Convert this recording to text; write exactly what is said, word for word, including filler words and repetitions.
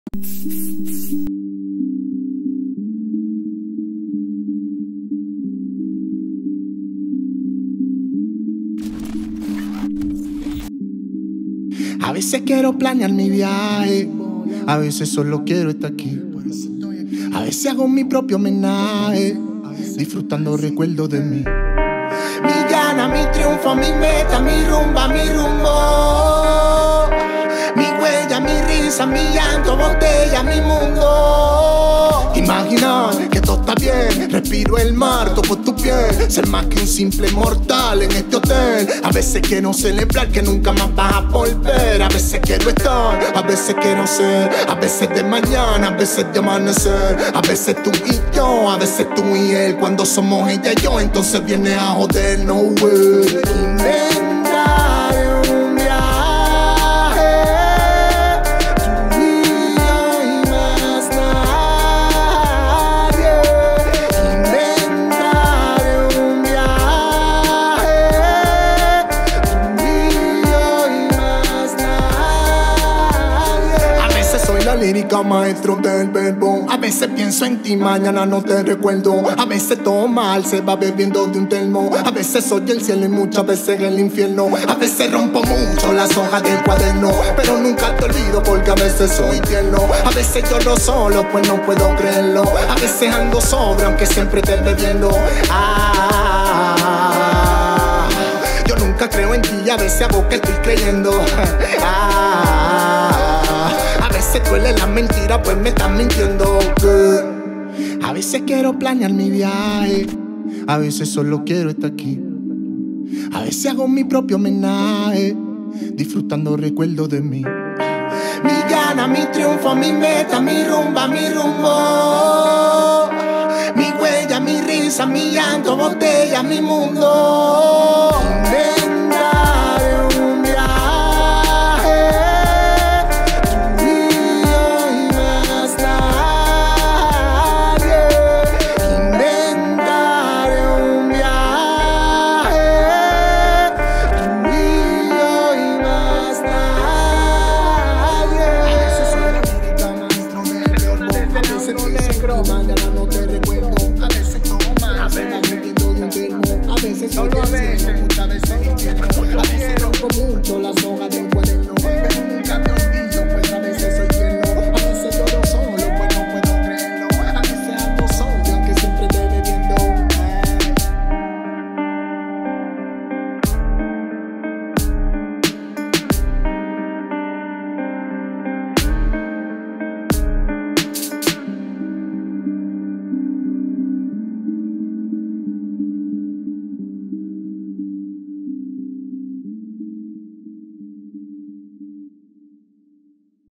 A veces quiero planear mi viaje, a veces solo quiero estar aquí. A veces hago mi propio homenaje, disfrutando recuerdos de mí. Mi gana, mi triunfo, mi meta, mi rumba, mi rumbo. Mi huella, mi risa, mi llanto, botella, mi mundo. Imaginar que todo está bien, respiro el mar, toco tu piel. Ser más que un simple mortal en este hotel. A veces quiero celebrar que nunca más vas a volver. A veces quiero estar, a veces quiero ser. A veces de mañana, a veces de amanecer. A veces tú y yo, a veces tú y él. Cuando somos ella y yo, entonces viene a joder, no way. Inventar un viaje, tú y yo y más nadie. Inventar un viaje, tú y yo y más nadie. A veces soy la lírica, maestro del verbo. A veces pienso en ti, mañana no te recuerdo. A veces todo mal se va bebiendo de un termo. A veces soy el cielo y muchas veces el infierno. A veces rompo mucho las hojas del cuaderno, pero nunca te olvido porque a veces soy tierno. A veces lloro solo pues no puedo creerlo. A veces ando sobrio aunque siempre te bebiendo. Ah, yo nunca creo en ti y a veces hago que estoy creyendo. Ah, a veces duele la mentira pues me estás mintiendo. A veces quiero planear mi viaje, a veces solo quiero estar aquí. A veces hago mi propio homenaje, disfrutando recuerdos de mí. Mi gana, mi triunfo, mi meta, mi rumba, mi rumbo. Mi huella, mi risa, mi llanto, botella, mi mundo.